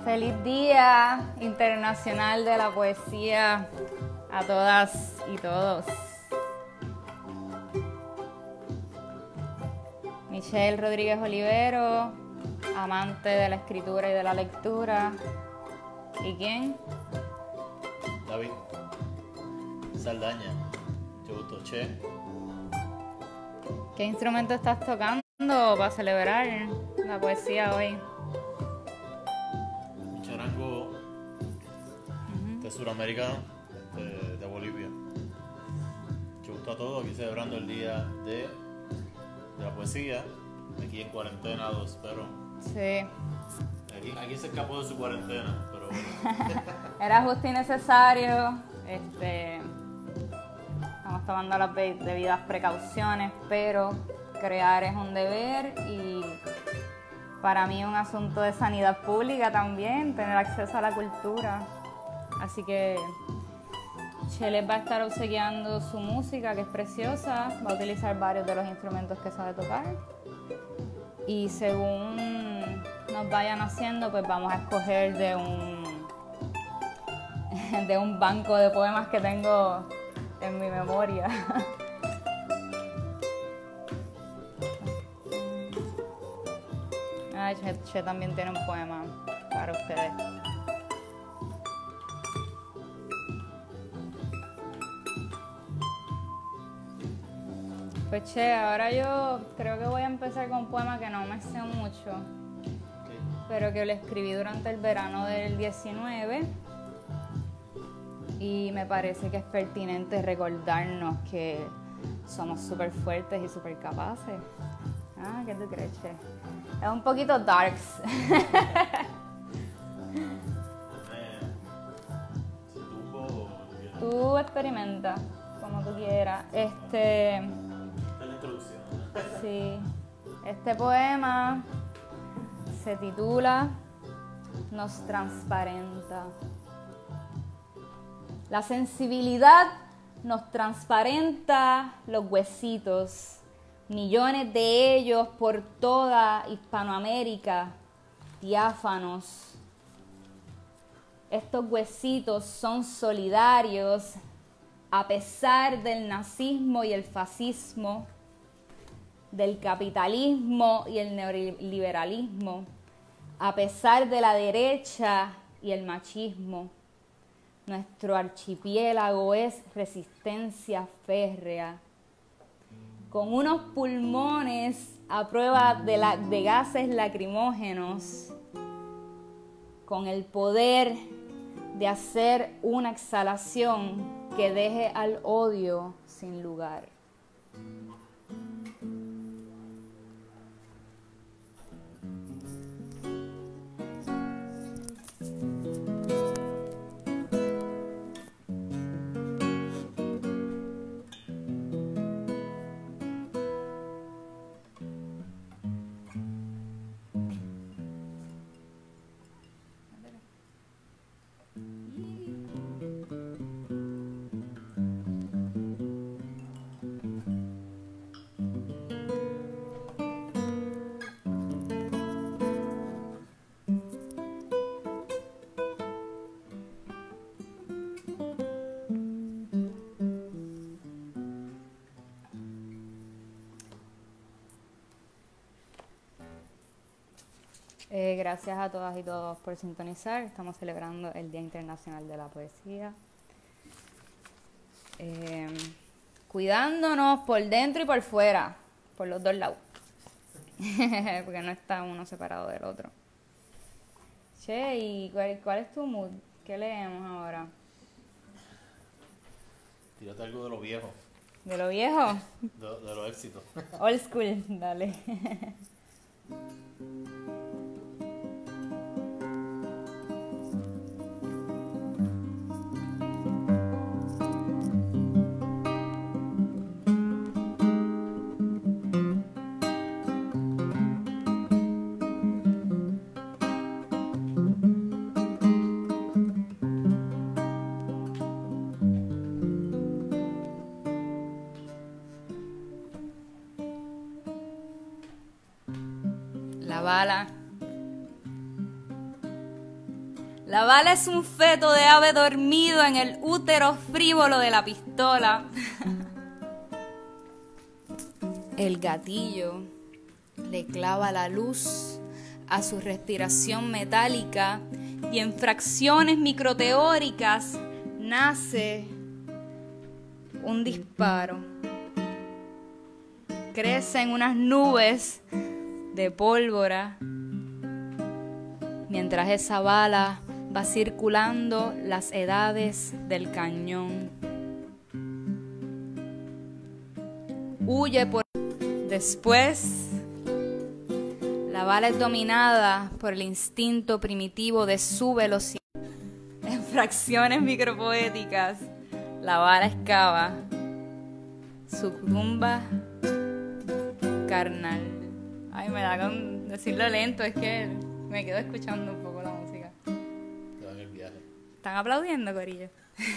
Feliz Día Internacional de la Poesía a todas y todos. Michelle Rodríguez Olivero, amante de la escritura y de la lectura. ¿Y quién? David Saldaña, mucho gusto, Che. ¿Qué instrumento estás tocando para celebrar la poesía hoy? Un charango de Sudamérica, de Bolivia. Mucho gusto a todos, aquí celebrando el día de la poesía, aquí en cuarentena, espero. Sí. Aquí se escapó de su cuarentena, pero bueno. Era justo y necesario. Estamos tomando las debidas precauciones, pero crear es un deber y para mí es un asunto de sanidad pública también, tener acceso a la cultura. Así que Che les va a estar obsequiando su música, que es preciosa, va a utilizar varios de los instrumentos que sabe tocar y según nos vayan haciendo, pues vamos a escoger de un banco de poemas que tengo en mi memoria. Che también tiene un poema para ustedes. Pues Che, ahora yo creo que voy a empezar con un poema que no me sé mucho, pero que lo escribí durante el verano del 19 y me parece que es pertinente recordarnos que somos súper fuertes y súper capaces. Ah, ¿qué tú crees, Che? Es un poquito darks. Tú experimenta como tú quieras. Esta es la introducción. Sí. Este poema se titula Nos transparenta. La sensibilidad nos transparenta los huesitos, millones de ellos por toda Hispanoamérica, diáfanos. Estos huesitos son solidarios a pesar del nazismo y el fascismo, del capitalismo y el neoliberalismo, a pesar de la derecha y el machismo. Nuestro archipiélago es resistencia férrea, con unos pulmones a prueba de gases lacrimógenos, con el poder de hacer una exhalación que deje al odio sin lugar. Gracias a todas y todos por sintonizar. Estamos celebrando el Día Internacional de la Poesía. Cuidándonos por dentro y por fuera, por los dos lados. Porque no está uno separado del otro. Che, ¿y cuál es tu mood? ¿Qué leemos ahora? Tírate algo de lo viejo. ¿De lo viejo? De los éxitos. Old school, dale. La bala La bala es un feto de ave dormido en el útero frívolo de la pistola. El gatillo le clava la luz a su respiración metálica y en fracciones microteóricas nace un disparo. Crece en unas nubes de pólvora mientras esa bala va circulando las edades del cañón. Huye por... Después, la bala es dominada por el instinto primitivo de su velocidad. En fracciones micropoéticas, la bala excava su tumba carnal. Ay, me da con decirlo lento, es que me quedo escuchando un poco la música. Te van el viaje. ¿Están aplaudiendo, corillo?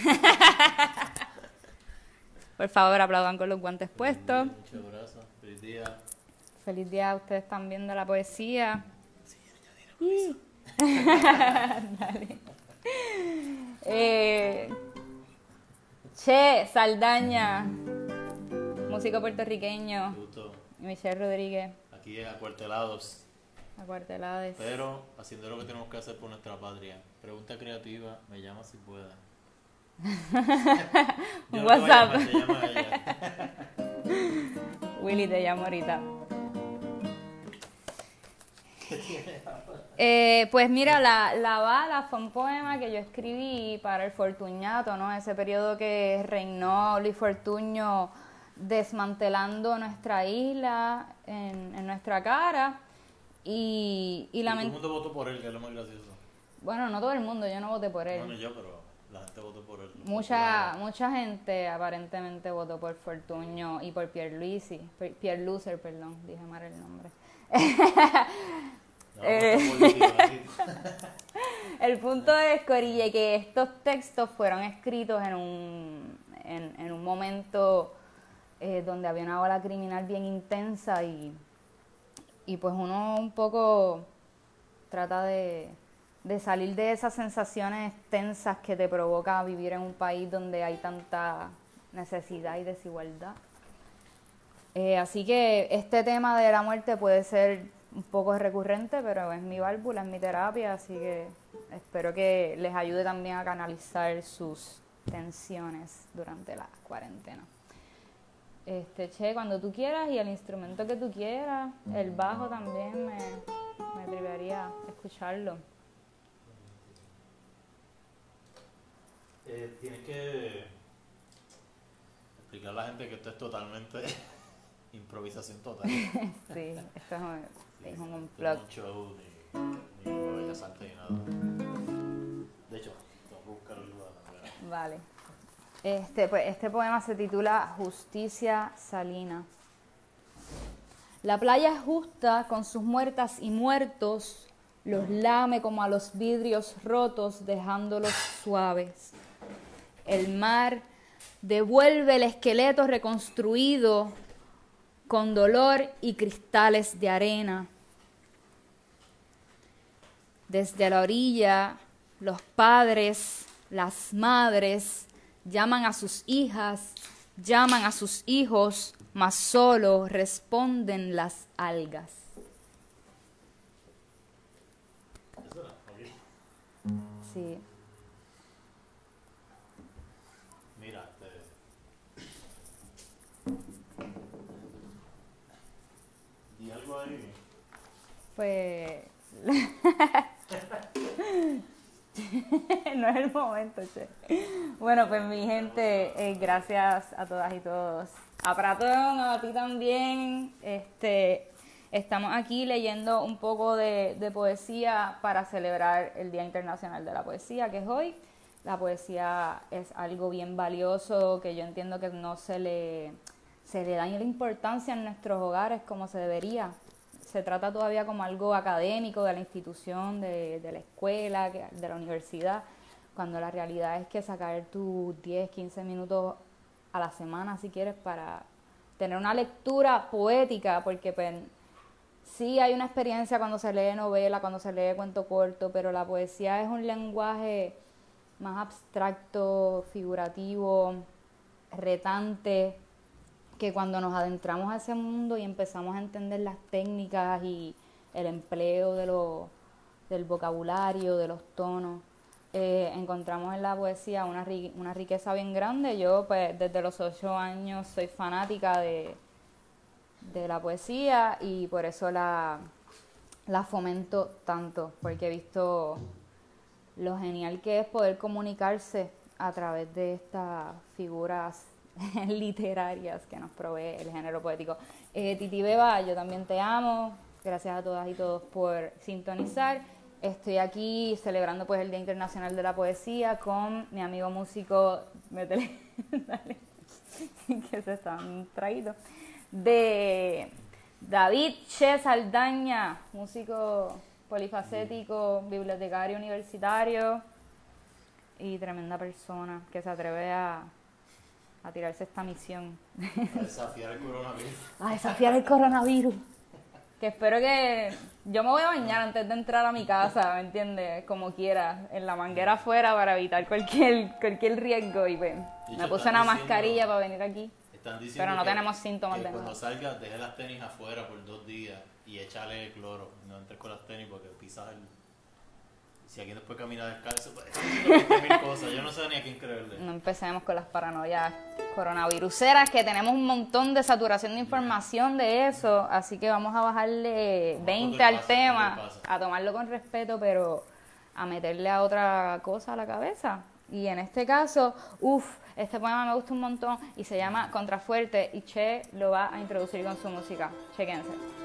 Por favor, aplaudan con los guantes puestos. Muchos abrazos. Feliz día. Feliz día a ustedes también de la poesía. Sí, Dale. Che Saldaña, músico puertorriqueño. Gusto. Michelle Rodríguez, Aquí en Acuartelados. acuartelades. Pero haciendo lo que tenemos que hacer por nuestra patria. Pregunta creativa, me llama si pueda. Un Yo no te voy a WhatsApp. llamar, te llama ella. Willy, te llamo ahorita. Pues mira, la bala fue un poema que yo escribí para el Fortuñato, ¿no? Ese periodo que reinó Luis Fortuño desmantelando nuestra isla en nuestra cara. Y Todo el mundo votó por él, que es lo más gracioso. bueno, no todo el mundo, yo no voté por él. No yo, pero la gente votó por él. Mucha gente aparentemente votó por Fortuño y por Pierluisi. Pierlucer, perdón, dije mal el nombre. No, no, político, así. El punto es, Corille, que estos textos fueron escritos en un momento donde había una ola criminal bien intensa y pues uno un poco trata de salir de esas sensaciones tensas que te provoca vivir en un país donde hay tanta necesidad y desigualdad. Así que este tema de la muerte puede ser un poco recurrente, pero es mi válvula, es mi terapia, así que espero que les ayude también a canalizar sus tensiones durante la cuarentena. Che, cuando tú quieras y el instrumento que tú quieras, el bajo también me atrevería a escucharlo. Tienes que explicar a la gente que esto es totalmente improvisación total. Sí, esto es un No unplug. es un show ni bellas artes ni nada. De hecho, tengo que buscar el lugar también. Vale. Pues este poema se titula Justicia Salina. La playa es justa con sus muertas y muertos, los lame como a los vidrios rotos dejándolos suaves. El mar devuelve el esqueleto reconstruido con dolor y cristales de arena. Desde la orilla, los padres, las madres, llaman a sus hijas, llaman a sus hijos, mas solo responden las algas. Eso era, ok. Sí. Mira, di algo ahí. Pues no es el momento, che. Bueno, pues mi gente, gracias a todas y todos. A Pratón, a ti también. Estamos aquí leyendo un poco de poesía para celebrar el Día Internacional de la Poesía, que es hoy. La poesía es algo bien valioso que yo entiendo que no se le da ni la importancia en nuestros hogares como se debería. Se trata todavía como algo académico de la institución, de la escuela, de la universidad, cuando la realidad es que sacar tus 10, 15 minutos a la semana, si quieres, para tener una lectura poética, porque pues, sí hay una experiencia cuando se lee novela, cuando se lee cuento corto, pero la poesía es un lenguaje más abstracto, figurativo, retante, que cuando nos adentramos a ese mundo y empezamos a entender las técnicas y el empleo del vocabulario, de los tonos, encontramos en la poesía una riqueza bien grande. Yo pues desde los 8 años soy fanática de la poesía y por eso la fomento tanto, porque he visto lo genial que es poder comunicarse a través de estas figuras literarias que nos provee el género poético. Titi Beba, yo también te amo. Gracias a todas y todos por sintonizar. Estoy aquí celebrando pues el Día Internacional de la Poesía con mi amigo músico que se están traídos, de David Che Saldaña, músico polifacético, bibliotecario universitario y tremenda persona que se atreve a tirarse esta misión. A desafiar el coronavirus. A desafiar el coronavirus. Que espero que... Yo me voy a bañar antes de entrar a mi casa, ¿me entiendes? Como quiera, en la manguera afuera para evitar cualquier riesgo. Y pues, me puse una mascarilla para venir aquí. Pero no tenemos síntomas de nada. Cuando salgas, deje las tenis afuera por 2 días y échale cloro. No entres con las tenis porque pisas el... Si alguien después camina descalzo, pues mil cosas. Yo no sé ni a quién creerle. No empecemos con las paranoias coronaviruseras, que tenemos un montón de saturación de información de eso. Así que vamos a bajarle 20 al tema, a tomarlo con respeto, pero a meterle a otra cosa a la cabeza. Y en este caso, este poema me gusta un montón y se llama Contrafuerte y Che lo va a introducir con su música. Chequense.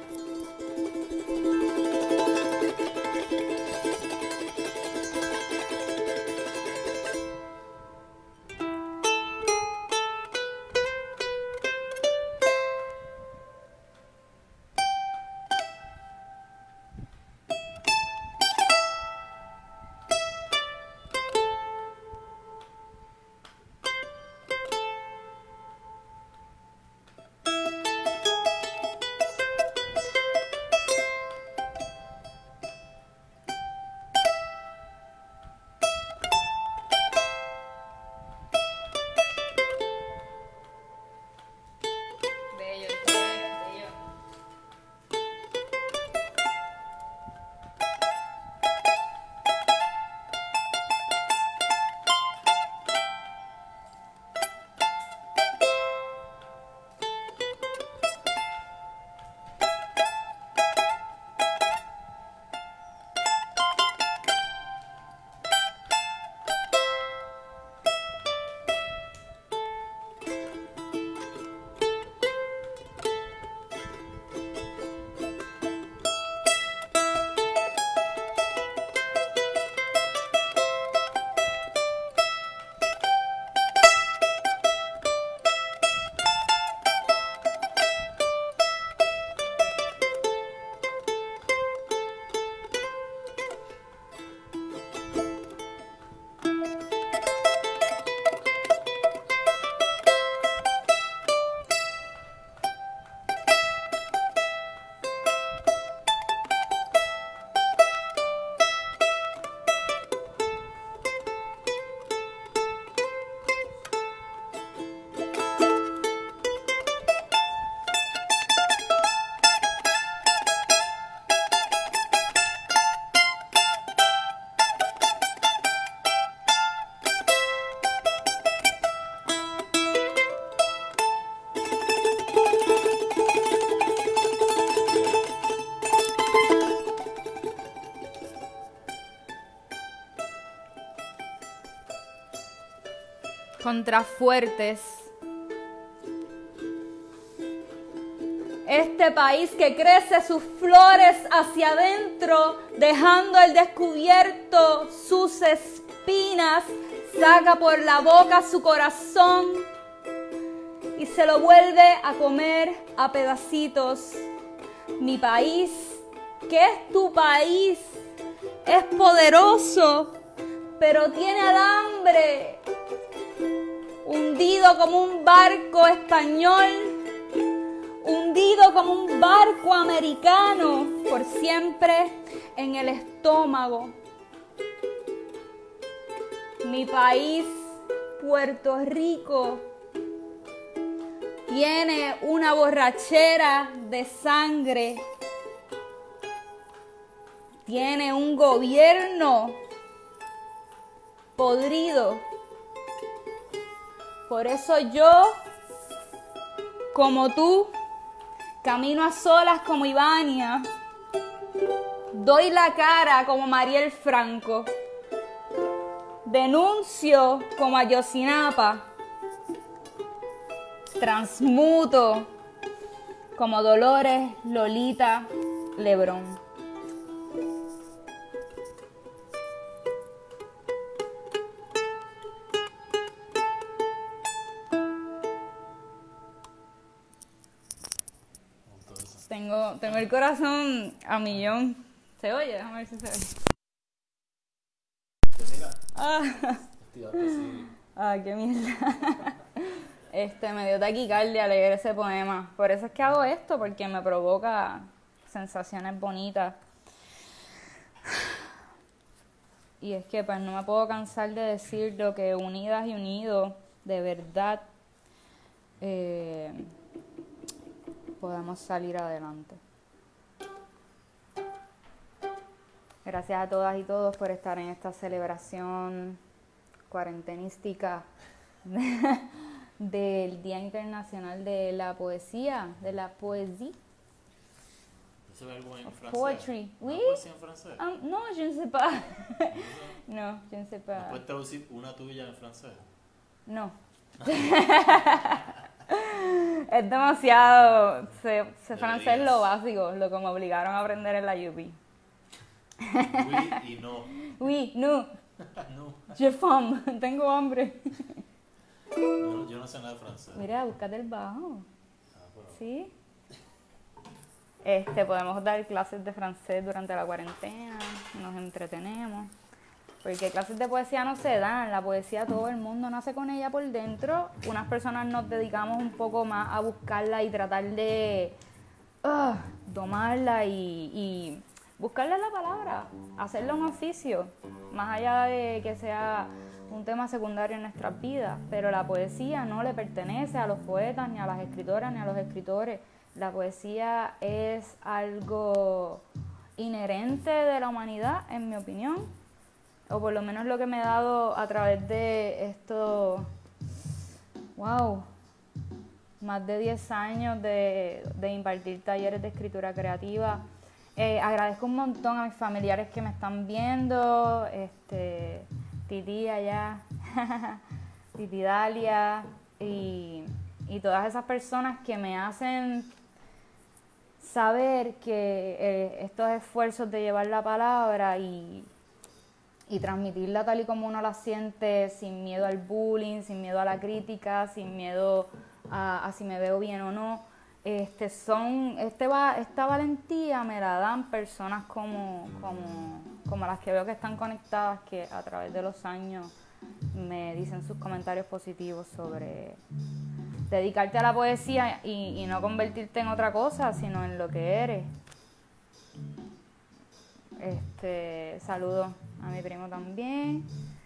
Contrafuertes. Este país que crece sus flores hacia adentro, dejando al descubierto sus espinas, saca por la boca su corazón y se lo vuelve a comer a pedacitos. Mi país, que es tu país, es poderoso, pero tiene alambre. Hundido como un barco español, hundido hundido como un barco americano por siempre en el estómago. Mi país, Puerto Rico, tiene una borrachera de sangre. Tiene un gobierno podrido. Por eso yo, como tú, camino a solas como Ivania. Doy la cara como Mariel Franco. Denuncio como Ayotzinapa. Transmuto como Dolores Lolita Lebrón. Tengo el corazón a millón. ¿Se oye? Déjame ver si se oye. Ah, qué mierda. Me dio taquicardia leer ese poema. Por eso es que hago esto, porque me provoca sensaciones bonitas. Y es que pues no me puedo cansar de decir lo que unidas y unidos, de verdad, podemos salir adelante. Gracias a todas y todos por estar en esta celebración cuarentenística del Día Internacional de la Poesía, de la poesía. ¿Se ve algo en francés? Poetry. Oui? ¿Poesía en francés? No, je ne sais pas. No, je ne sais pas. ¿Me puedes traducir una tuya en francés? No. Es demasiado. Sé francés lo básico, lo que me obligaron a aprender en la UP. Oui y no. Oui, no. No. Je femme, tengo hambre. Yo no sé nada de francés. Mira, búscate el bajo. Pero... ¿Sí? Podemos dar clases de francés durante la cuarentena, nos entretenemos. Porque clases de poesía no se dan, la poesía todo el mundo nace con ella por dentro. Unas personas nos dedicamos un poco más a buscarla y tratar de domarla y buscarle la palabra, hacerle un oficio, más allá de que sea un tema secundario en nuestras vidas. Pero la poesía no le pertenece a los poetas, ni a las escritoras, ni a los escritores. La poesía es algo inherente de la humanidad, en mi opinión, o por lo menos lo que me he dado a través de esto, más de 10 años de impartir talleres de escritura creativa. Agradezco un montón a mis familiares que me están viendo, Titi allá, Titi Dalia, y todas esas personas que me hacen saber que estos esfuerzos de llevar la palabra y transmitirla tal y como uno la siente, sin miedo al bullying, sin miedo a la crítica, sin miedo a si me veo bien o no. Esta valentía me la dan personas como las que veo que están conectadas, que a través de los años me dicen sus comentarios positivos sobre dedicarte a la poesía y no convertirte en otra cosa, sino en lo que eres. Saludo a mi primo también.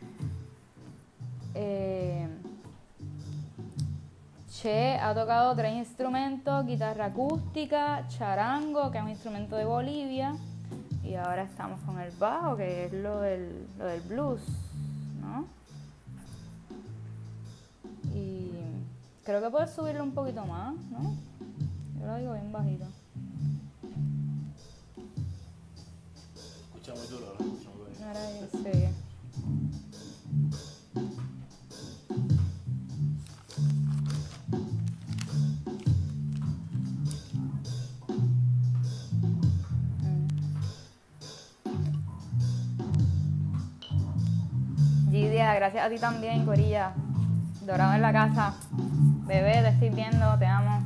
Che ha tocado 3 instrumentos: guitarra acústica, charango, que es un instrumento de Bolivia, y ahora estamos con el bajo, que es lo del blues, ¿no? Y creo que puedes subirlo un poquito más, ¿no? Yo lo digo bien bajito. Escucha muy duro, ¿no? Escucha muy bien. Ahora sí. Gidia, gracias a ti también, Corilla. Dorado en la casa. Bebé, te estoy viendo, te amo.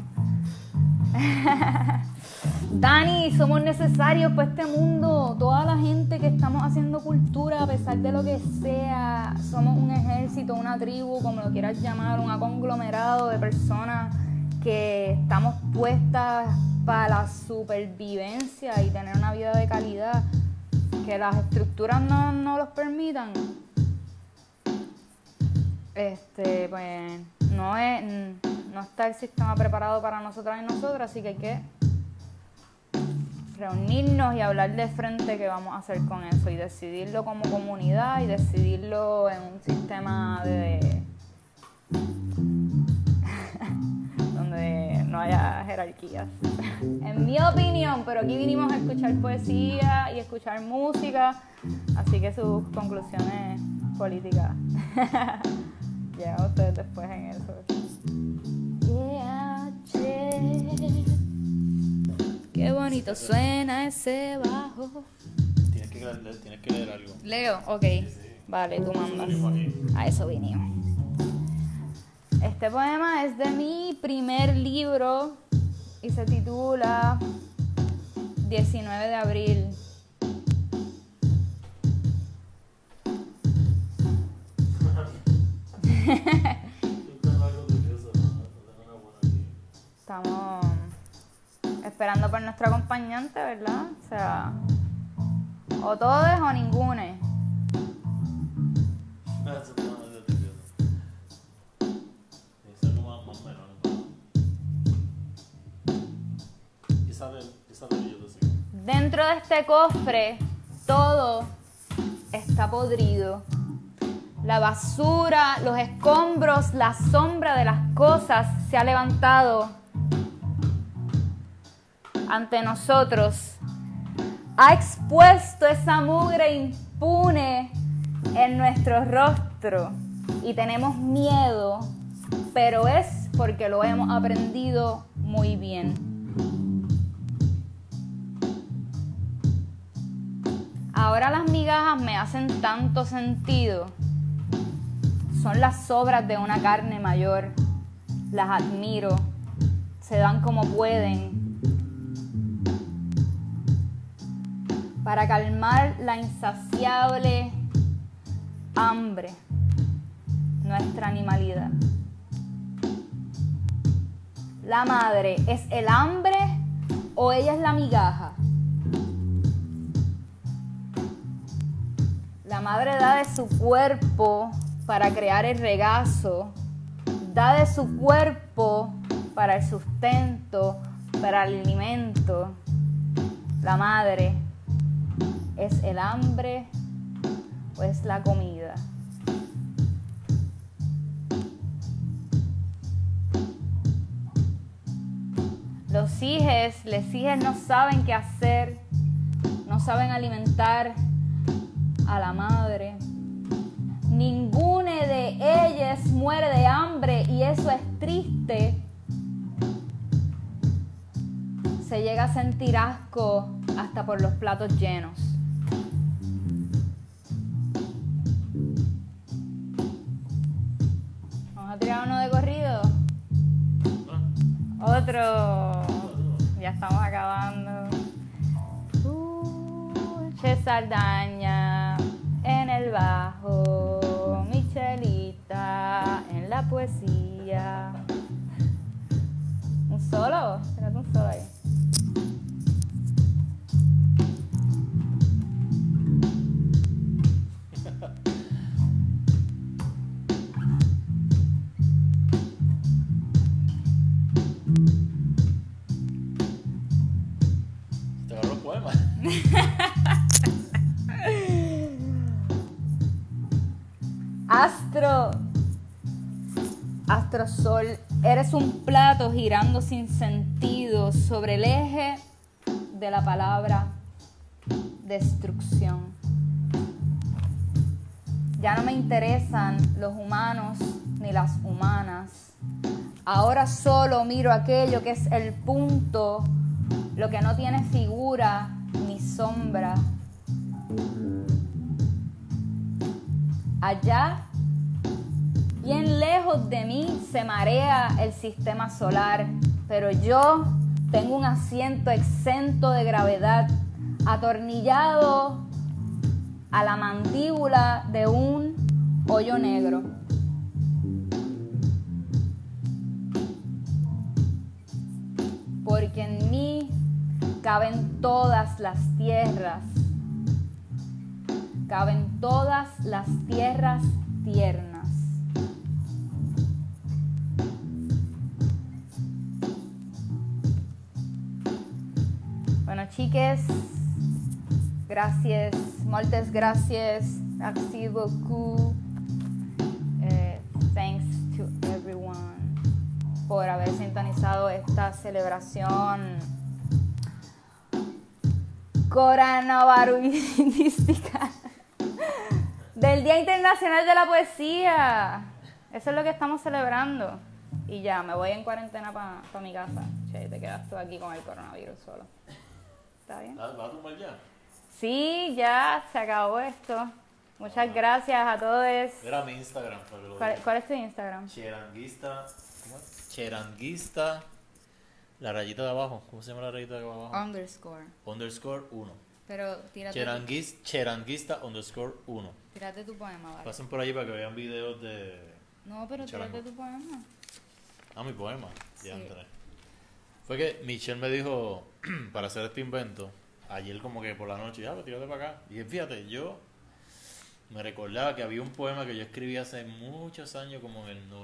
Dani, somos necesarios para este mundo. Toda la gente que estamos haciendo cultura, a pesar de lo que sea, somos un ejército, una tribu, como lo quieras llamar, un conglomerado de personas que estamos puestas para la supervivencia y tener una vida de calidad, que las estructuras no los permitan, pues no está el sistema preparado para nosotras y nosotras, así que hay que reunirnos y hablar de frente qué vamos a hacer con eso y decidirlo como comunidad y decidirlo en un sistema donde no haya jerarquías. En mi opinión, pero aquí vinimos a escuchar poesía y escuchar música, así que sus conclusiones políticas llegan ustedes después en eso. Qué bonito suena ese bajo. Tienes que leer algo. ¿Leo? Ok. Sí. Vale, tú mandas. Venimos aquí. A eso vinimos. Este poema es de mi primer libro y se titula 19 de abril. Estamos esperando por nuestro acompañante, ¿verdad? O sea, o todos o ninguno. Dentro de este cofre todo está podrido. La basura, los escombros, la sombra de las cosas se ha levantado ante nosotros. Ha expuesto esa mugre impune en nuestro rostro y tenemos miedo, pero es porque lo hemos aprendido muy bien. Ahora las migajas me hacen tanto sentido. Son las sobras de una carne mayor. Las admiro. Se dan como pueden. Para calmar la insaciable hambre. Nuestra animalidad. ¿La madre es el hambre o ella es la migaja? La madre da de su cuerpo para crear el regazo, da de su cuerpo para el sustento, para el alimento. La madre, ¿es el hambre o es la comida? Los hijes, les hijes no saben qué hacer, no saben alimentar a la madre. Ninguna de ellas muere de hambre y eso es triste. Se llega a sentir asco hasta por los platos llenos. Vamos a tirar uno de corrido. Otro. Ya estamos acabando. Che Saldaña en el bajo, Michelita en la poesía. ¿Un solo? Tírate un solo ahí. Te agarró el poema. Astrosol, eres un plato girando sin sentido sobre el eje de la palabra destrucción. Ya no me interesan los humanos ni las humanas. Ahora solo miro aquello que es el punto, lo que no tiene figura ni sombra. Allá, bien lejos de mí, se marea el sistema solar, pero yo tengo un asiento exento de gravedad, atornillado a la mandíbula de un hoyo negro. caben todas las tierras tiernas. Bueno, chiques, gracias, moltes gracias, merci beaucoup, thanks to everyone por haber sintonizado esta celebración coronavirusística del Día Internacional de la Poesía. Eso es lo que estamos celebrando. Y ya, me voy en cuarentena para mi casa. Che, te quedas tú aquí con el coronavirus solo. ¿Está bien? ¿Va a tumbar ya? Sí, ya, se acabó esto. Muchas gracias a todos. Era mi Instagram. Para que lo ¿Cuál es tu Instagram? Cheranguista. ¿Cómo es? Cheranguista. La rayita de abajo. ¿Cómo se llama la rayita de abajo? _. 1. Pero tírate, Cheranguista _1. tírate tu poema, ¿vale? Pasen por allí para que vean videos de... No, pero Charango. tírate tu poema. Ah, mi poema. Sí. Ya entré. Fue que Michelle me dijo, para hacer este invento, ayer como que por la noche, ya, pues tírate para acá. Y fíjate, yo me recordaba que había un poema que yo escribí hace muchos años, como en el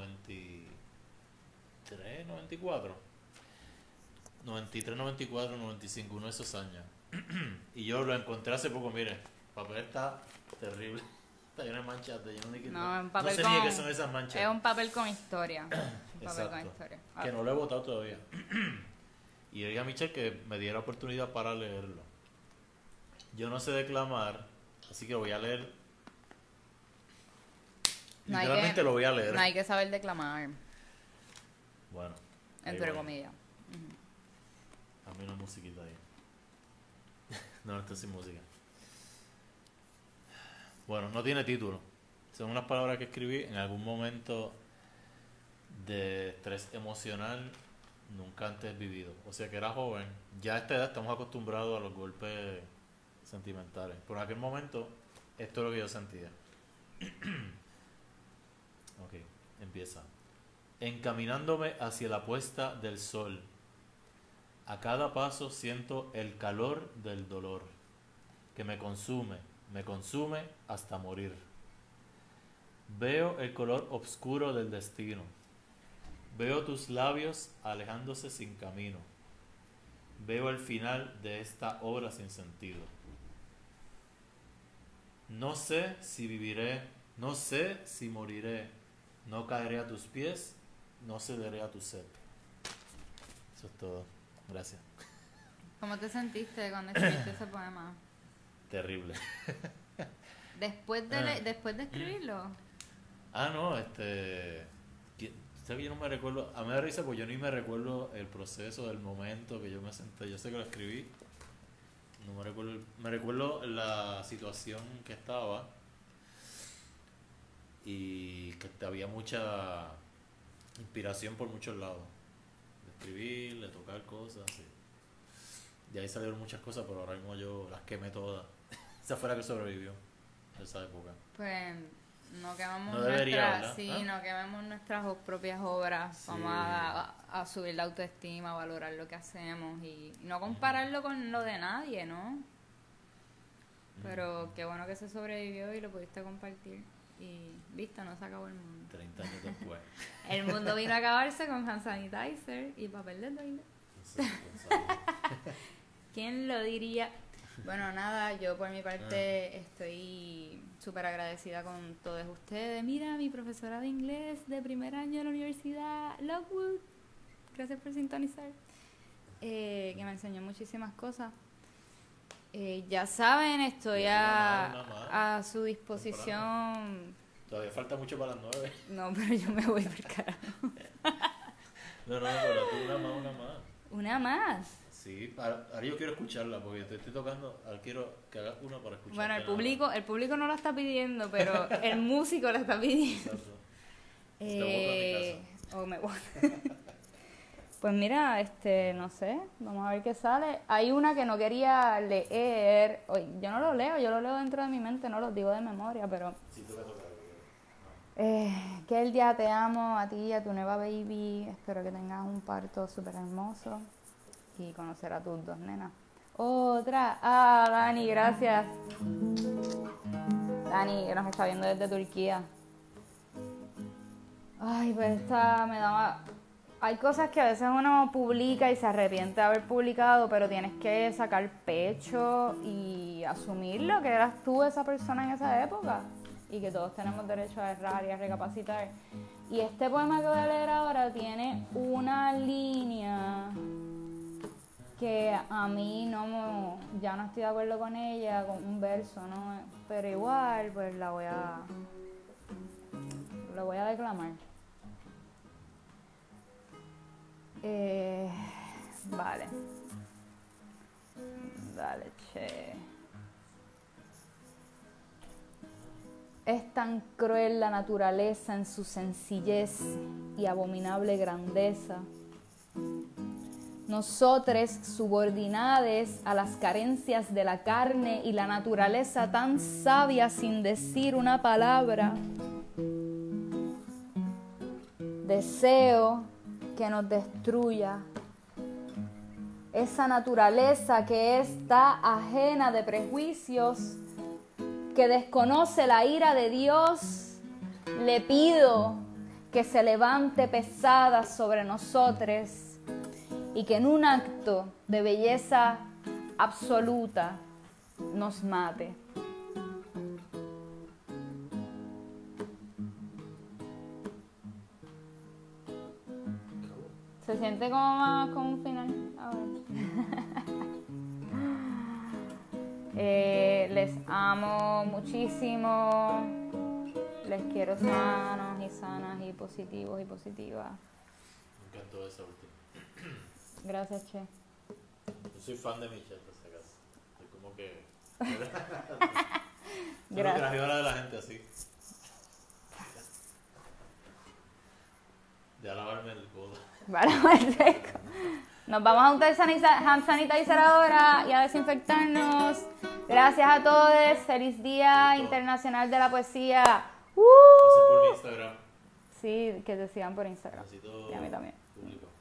93, 94. 93, 94, 95, uno de esos años. Y yo lo encontré hace poco, mire, el papel está terrible. Está lleno de manchas, yo No, no sé ni de qué son esas manchas. Es un papel con historia. Exacto. Que no lo he votado todavía. Y le dije a Michelle que me diera la oportunidad para leerlo. Yo no sé declamar, así que lo voy a leer. Literalmente lo voy a leer. No hay que saber declamar, Bueno. entre comillas. A mí una musiquita ahí. No, esto es sin música. Bueno, no tiene título. Son unas palabras que escribí en algún momento de estrés emocional nunca antes vivido. O sea que era joven. Ya a esta edad estamos acostumbrados a los golpes sentimentales. Por aquel momento, esto es lo que yo sentía. Ok, empieza. Encaminándome hacia la puesta del sol. A cada paso siento el calor del dolor, que me consume hasta morir. Veo el color oscuro del destino. Veo tus labios alejándose sin camino. Veo el final de esta obra sin sentido. No sé si viviré, no sé si moriré. No caeré a tus pies, no cederé a tu sed. Eso es todo. Gracias. ¿Cómo te sentiste cuando escribiste ese poema? Terrible. Después de escribirlo. No, ¿sabes que yo no me recuerdo? A mí me da risa porque yo ni me recuerdo el proceso del momento que yo me senté. Yo sé que lo escribí. No me recuerdo. Me recuerdo la situación que estaba. Y que había mucha inspiración por muchos lados. De escribir, de tocar cosas, sí. De ahí salieron muchas cosas, pero ahora mismo yo las quemé todas. Esa fue la que sobrevivió de esa época. Pues no quemamos no debería, no quememos nuestras propias obras. Sí. Vamos a subir la autoestima, a valorar lo que hacemos y no compararlo con lo de nadie, ¿no? Pero qué bueno que se sobrevivió y lo pudiste compartir. Y, viste, no se acabó el mundo. 30 años después. El mundo vino a acabarse con hand sanitizer y papel de toilet. ¿Quién lo diría? Bueno, nada, yo por mi parte estoy súper agradecida con todos ustedes. Mira, mi profesora de inglés de primer año de la universidad, Lockwood, gracias por sintonizar, que me enseñó muchísimas cosas. Ya saben, estoy a su disposición. Todavía falta mucho para las 9. No, pero yo me voy por carajo. No, pero tú una más. ¿Una más? Sí, ahora yo quiero escucharla porque te estoy tocando, ahora quiero que hagas una para escucharla. Bueno, el público no la está pidiendo, pero el músico la está pidiendo. Exacto. Te boto a mi casa. O me voy. Pues mira, no sé, vamos a ver qué sale. Hay una que no quería leer. Yo no lo leo, yo lo leo dentro de mi mente, no lo digo de memoria, pero... Sí, te voy a tocar. Que el día te amo a ti y a tu nueva baby. Espero que tengas un parto súper hermoso y conocer a tus dos nenas. Otra. Ah, Dani, gracias. Dani, que nos está viendo desde Turquía. Ay, pues esta me daba... Hay cosas que a veces uno publica y se arrepiente de haber publicado, pero tienes que sacar pecho y asumirlo, que eras tú esa persona en esa época y que todos tenemos derecho a errar y a recapacitar. Y este poema que voy a leer ahora tiene una línea que a mí ya no estoy de acuerdo con ella, con un verso, ¿no? Pero igual, pues lo voy a declamar. Vale. Dale, che. Es tan cruel la naturaleza en su sencillez y abominable grandeza. Nosotros, subordinades a las carencias de la carne y la naturaleza tan sabia sin decir una palabra, deseo que nos destruya. Esa naturaleza que está ajena de prejuicios, que desconoce la ira de Dios, le pido que se levante pesada sobre nosotros y que en un acto de belleza absoluta nos mate. Se siente como más como un final. A ver. Les amo muchísimo. Les quiero sanos y sanas y positivos y positivas. Me encantó esa última. Gracias, Che. Yo soy fan de Michelle, por si acaso. Es como que... Gracias. Solo que de la gente así. De lavarme el codo. Para seco. Nos vamos a untar hand sanitizer ahora y a desinfectarnos. Gracias a todos. Feliz Día Internacional de la Poesía. Gracias por mi Instagram. Sí, que te sigan por Instagram. Necesito Y a mí también. público.